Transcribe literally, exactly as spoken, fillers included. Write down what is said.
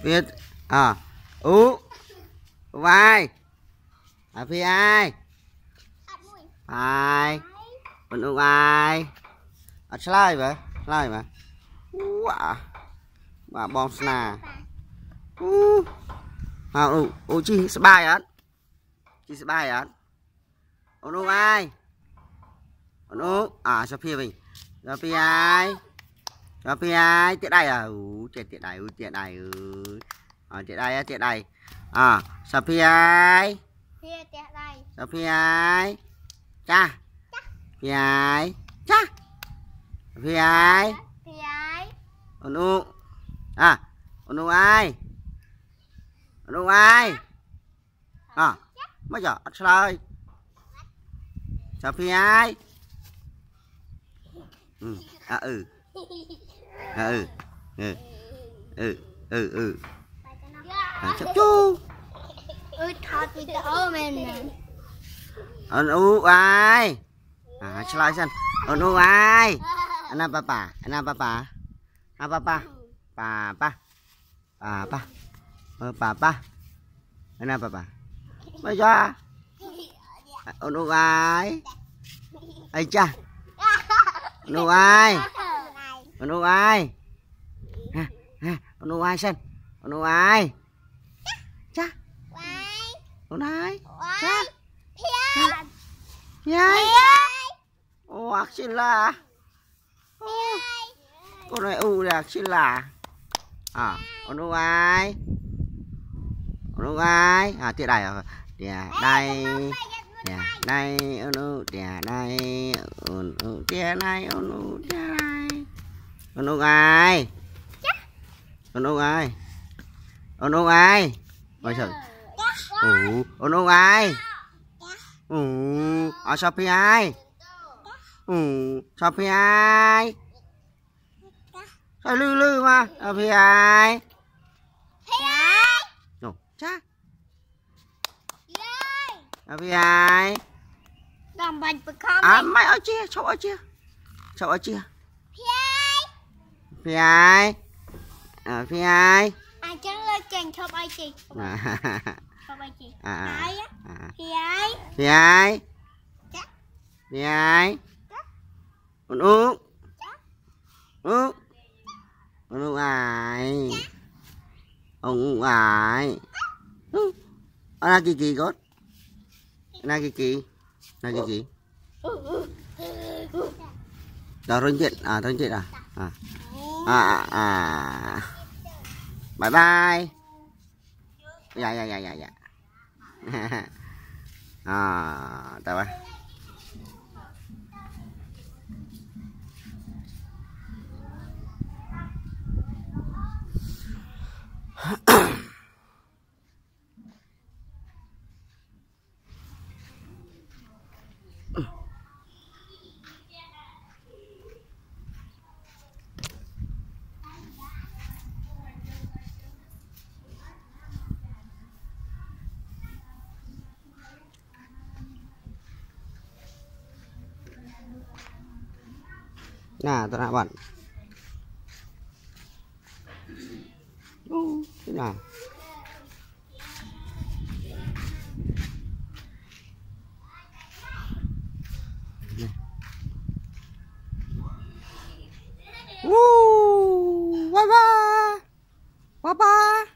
Việt à ú vai à phi ai ai mình ú ai à slide vậy slide mà wow và bom sna ú à ú ú chi spy á chi spy á ú ai ú à sao phi mình sao phi ai sao phi ai tiện đây à ú tiện tiện này ú tiện này ư à tiện đây á tiện đây à sao phi ai sao phi ai cha phi ai cha phi ai ú à ú ai ú ai à mấy giờ ăn chơi sao phi ai ừ à ừ à ừ ừ ừ ừ ừ à chắp chú anh u ai à chơi xem anh u ai anh em papa anh em papa anh papa papa papa papa anh em papa bây giờ anh u ai ai cha anh u ai anh u ai ha ha anh u ai xem anh u ai cha anh ai cha nhai hoặc xin là con này u là xin là à anh u ai anh u ai à tiệt này à tiệt đây tiệt đây anh u tiệt đây anh u tiệt này anh u tiệt này anh u ai anh u ai anh u ai bây giờ ủ anh u ai ủ ở sao phi ai ủ sao phi ai sao lư lư mà ở phi ai ồ cha ở phi ai à mày ở chia sao ở chia sao ở chia phi ai ở phi ai anh chẳng lên chàng chọc ai chị chọc ai chị ai á phi ai phi ai phi ai con ú ú con ú ai ông ú ai anh là kỳ kỳ gót anh là kỳ kỳ là kỳ kỳ đó rơi chuyện à rơi chuyện à à à à bye bye dạ dạ dạ dạ dạ à tao ba nè tao đã bận thế nào Woo! Bye bye! Bye bye!